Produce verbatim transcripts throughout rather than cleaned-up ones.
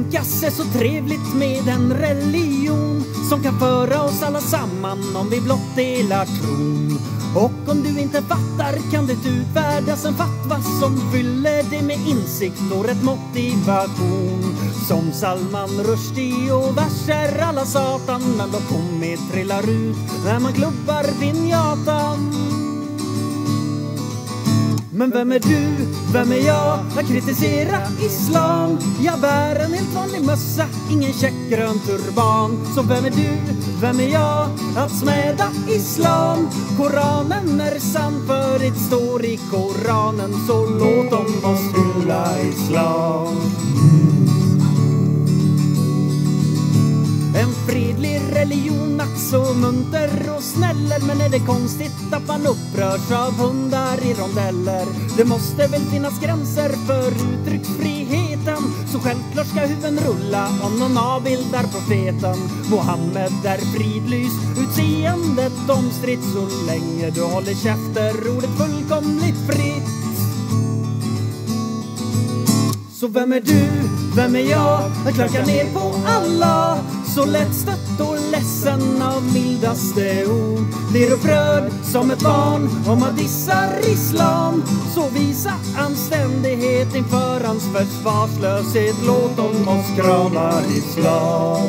tänkas är så trevligt med en religion som kan föra oss alla samman om vi blott delar tron. Och om du inte fattar kan det utvärdas en fatwa som fyller dig med insikt och rätt motivation. Som Salman Rushdie och verser alla satan, men då kommer trillar ut när man klubbar pinjatan. Men vem är du? Vem är jag? Att kritisera islam? Jag bär en helt vanlig mössa, ingen checkgrön turban. Så vem är du? Vem är jag? Att smäda islam? Koranen är sann för det står i Koranen. Så låt dem oss hylla islam. En fredlig religion, ack så munter och snäller. Men är det konstigt att man upprörs av hundar i rondeller? Det måste väl finnas gränser för uttrycksfriheten. Så självklart ska huvuden rulla om någon avbildar profeten. Mohammed är fridlys, utseendet omstritt. Så länge du håller käfter ordet fullkomligt fritt. Så vem är du? Vem är jag? Att klanka ner på Allah. Så lättstött och ledsen av mildaste ord. Blir upprörd som ett barn om man dissar islam. Så visa anständighet inför hans försvarslöshet. Låt dem oss krama islam.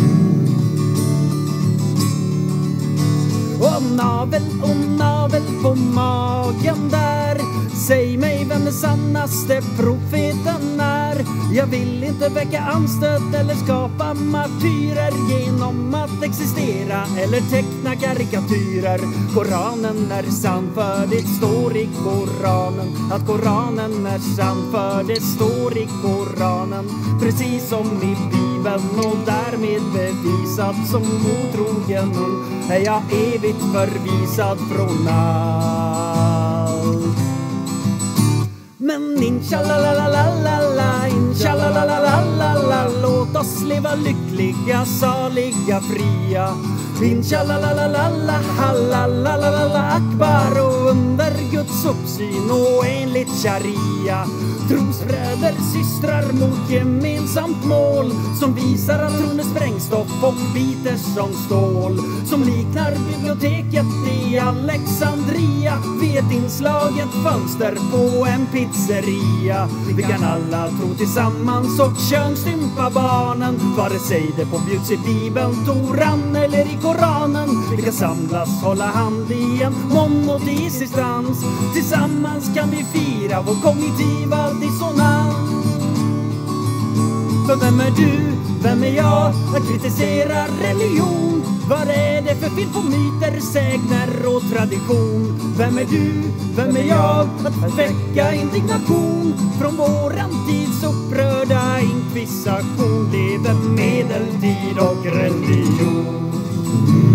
Och navel och navel på magen där. Säg mig vem den sannaste profeten är. Jag vill inte väcka anstöt eller skapa martyrer genom att existera eller teckna karikatyrer. Koranen är sann för det står i Koranen. Att Koranen är sann för det står i Koranen. Precis som i Bibeln och därmed bevisad som otrogen är jag evigt förvisad från allt. Men inshallah, inshallah, låt oss leva lyckliga, saliga, fria. Inshallah, halala, akbar och under Guds uppsyn och enligt sharia. Trosbröder, systrar mot gemensamt mål som visar att tron är sprängstoff och biter som stål. Som liknar biblioteket i Alexandria vid ett inslaget fönster på en pizzeria. Vi kan alla tro tillsammans och könsstympa barnen, vare sig det påbjuds i Bibeln, Toran eller i Koranen. Vi kan samlas, hålla hand i en monoteistisk dans. Tillsammans kan vi fira vår kognitiva dissonans. För vem är du? Vem är jag? Att kritisera religion. Vad är det för fel på myter, sägner och tradition? Vem är du? Vem är jag? Att väcka indignation från våran tids upprörda inkvisation. Lever medeltid och religion.